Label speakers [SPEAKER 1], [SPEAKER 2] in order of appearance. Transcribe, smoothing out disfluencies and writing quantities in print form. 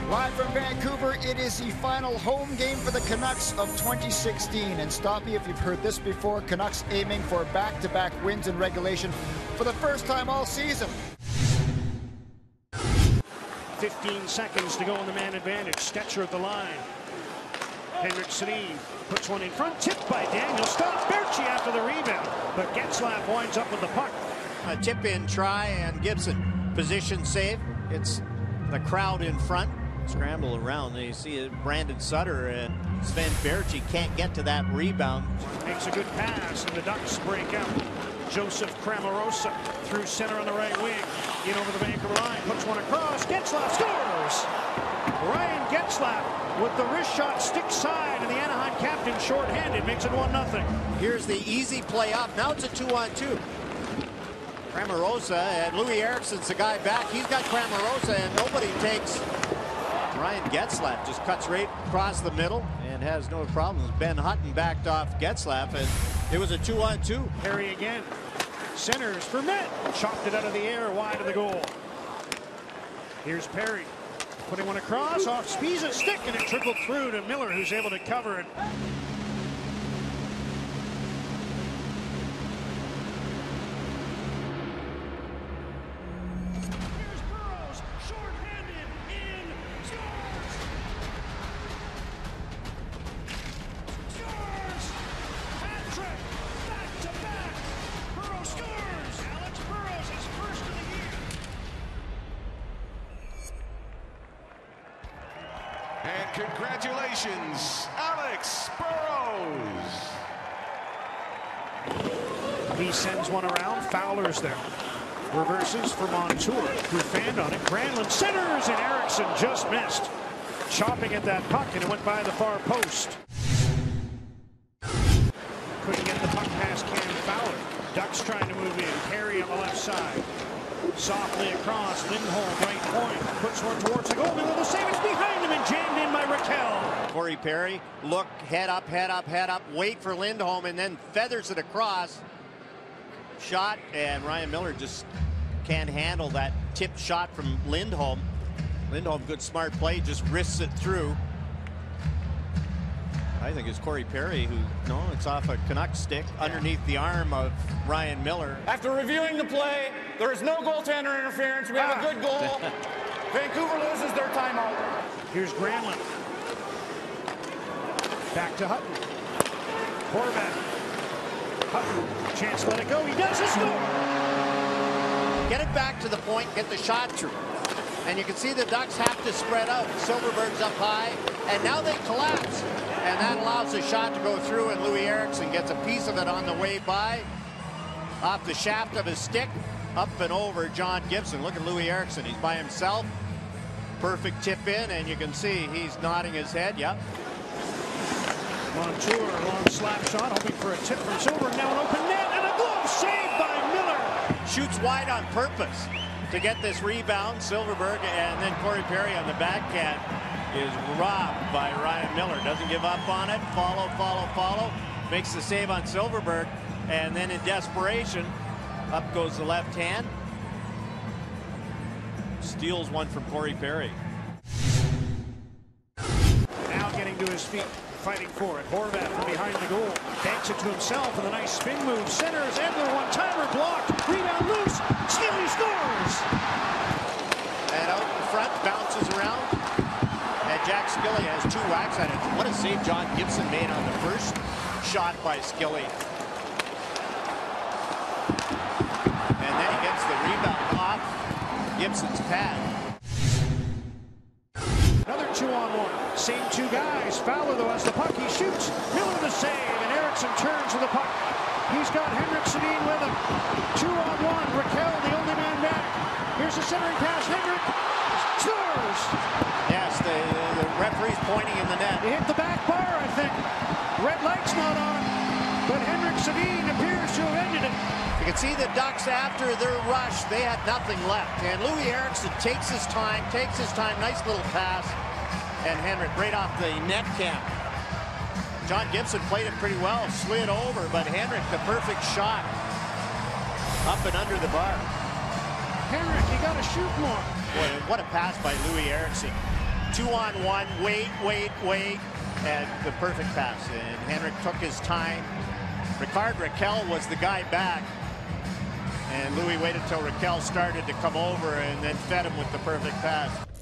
[SPEAKER 1] Live from Vancouver, it is the final home game for the Canucks of 2016. And stop me if you've heard this before, Canucks aiming for back-to-back wins in regulation for the first time all season.
[SPEAKER 2] 15 seconds to go on the man advantage. Stetcher at the line. Henrik Sedin puts one in front, tipped by Daniel. Stops Berchi after the rebound, but Getzlaf winds up with the puck.
[SPEAKER 3] A tip-in try, and Gibson position save. It's the crowd in front. Scramble around. You see Brandon Sutter and Sven Berchi can't get to that rebound.
[SPEAKER 2] Makes a good pass, and the Ducks break out. Joseph Cramarosa through center on the right wing. In over the Vancouver line, puts one across. Getzlaf scores! Ryan Getzlaf with the wrist shot stick side, and the Anaheim captain shorthanded makes it 1-0.
[SPEAKER 3] Here's the easy play up. Now it's a 2-on-2. Cramarosa, and Louis Eriksson's the guy back. He's got Cramarosa, and nobody takes. Ryan Getzlaf just cuts right across the middle and has no problems. Ben Hutton backed off Getzlaf, and it was a 2-on-2.
[SPEAKER 2] Perry again. Centers for Met. Chopped it out of the air wide of the goal. Here's Perry. Putting one across off Spiza's stick, and it trickled through to Miller, who's able to cover it.
[SPEAKER 4] And congratulations, Alex Burrows.
[SPEAKER 2] He sends one around. Fowler's there. Reverses for Montour, who fanned on it. Granlund centers, and Eriksson just missed. Chopping at that puck, and it went by the far post. Couldn't get the puck past Cam Fowler. Ducks trying to move in. Perry on the left side. Softly across, Lindholm right point, puts one towards the goal, and the save is behind him and jammed in by Raquel.
[SPEAKER 3] Corey Perry, look, head up, wait for Lindholm, and then feathers it across. Shot, and Ryan Miller just can't handle that tip shot from Lindholm. Lindholm, good smart play, just wrists it through. I think it's Corey Perry who, no, it's off a Canucks stick underneath the arm of Ryan Miller.
[SPEAKER 5] After reviewing the play, there is no goaltender interference. We have a good goal. Vancouver loses their timeout.
[SPEAKER 2] Here's Granlund. Back to Hutton. Horvat. Hutton, chance to let it go. He does, he score!
[SPEAKER 3] Get it back to the point, get the shot through. And you can see the Ducks have to spread out. Silverberg's up high, and now they collapse. And that allows the shot to go through, and Louis Eriksson gets a piece of it on the way by. Off the shaft of his stick, up and over John Gibson. Look at Louis Eriksson, he's by himself. Perfect tip in, and you can see he's nodding his head, yep.
[SPEAKER 2] Montour, a long slap shot, hoping for a tip from Silver. Now an open net, and a glove saved by Miller.
[SPEAKER 3] Shoots wide on purpose to get this rebound. Silverberg, and then Corey Perry on the backhand is robbed by Ryan Miller. Doesn't give up on it. Follow. Makes the save on Silverberg. And then in desperation, up goes the left hand. Steals one from Corey Perry.
[SPEAKER 2] Now getting to his feet, fighting for it. Horvat from behind the goal. Banks it to himself with a nice spin move. Centers, Edler, one-timer blocked. Rebound loose. Skilly scores!
[SPEAKER 3] And out in front, bounces around. And Jack Skilly has two whacks at it. What a save John Gibson made on the first shot by Skilly. And then he gets the rebound off Gibson's pad.
[SPEAKER 2] Another 2-on-1. Same two guys. Fowler, though, has the puck. He shoots. Miller the save, and Eriksson turns with the puck. He's got Henrik Sedin with him. 2-on-1. Raquel, the only man back. Here's the centering pass. Henrik scores!
[SPEAKER 3] Yes, the referee's pointing in the net.
[SPEAKER 2] He hit the back bar, I think. Red light's not on, but Henrik Sedin appears to have ended it.
[SPEAKER 3] You can see the Ducks, after their rush, they had nothing left. And Louis Eriksson takes his time. Nice little pass. And Henrik right off the net cam. John Gibson played it pretty well, slid over, but Henrik, the perfect shot. Up and under the bar.
[SPEAKER 2] Henrik, you got to shoot more.
[SPEAKER 3] Boy, what a pass by Louis Eriksson. 2-on-1, wait, and the perfect pass. And Henrik took his time. Rickard Raquel was the guy back. And Louis waited till Raquel started to come over and then fed him with the perfect pass.